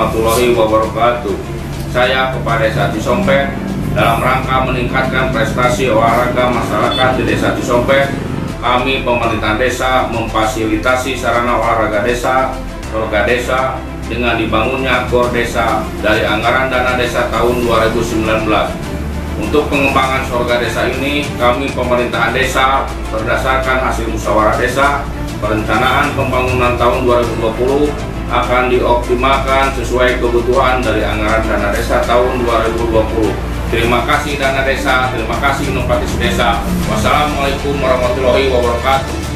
warahmatullahi wabarakatuh. Saya Kepala Desa Cisompet dalam rangka meningkatkan prestasi olahraga masyarakat di Desa Cisompet. Kami pemerintah desa memfasilitasi sarana olahraga desa, Sorga Desa dengan dibangunnya GOR Desa dari anggaran dana desa tahun 2019. Untuk pengembangan Sorga Desa ini, kami pemerintahan desa berdasarkan hasil musyawarah desa, perencanaan pembangunan tahun 2020 akan dioptimalkan sesuai kebutuhan dari anggaran dana desa tahun 2020. Terima kasih dana desa, terima kasih Nompatis Desa. Wassalamualaikum warahmatullahi wabarakatuh.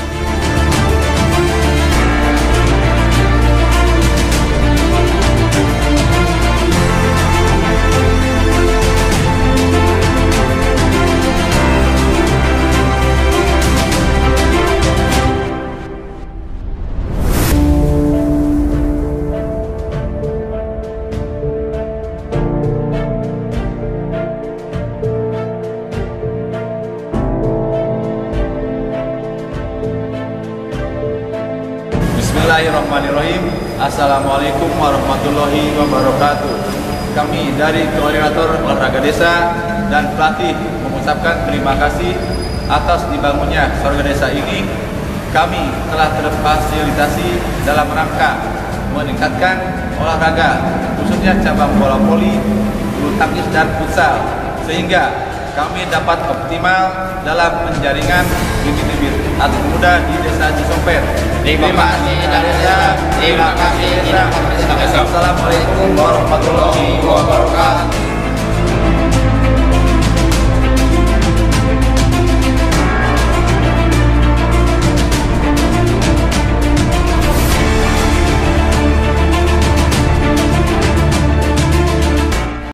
Bismillahirrahmanirrahim. Assalamualaikum warahmatullahi wabarakatuh. Kami dari Koordinator Olahraga Desa dan pelatih mengucapkan terima kasih atas dibangunnya Sorga Desa ini. Kami telah terfasilitasi dalam rangka meningkatkan olahraga, khususnya cabang bola voli, bulu tangkis dan futsal, sehingga kami dapat optimal dalam penjaringan bibit-bibit atlet muda di Desa Cisompet. Terima kasih desa. Terima kasih. Assalamualaikum warahmatullahi wabarakatuh.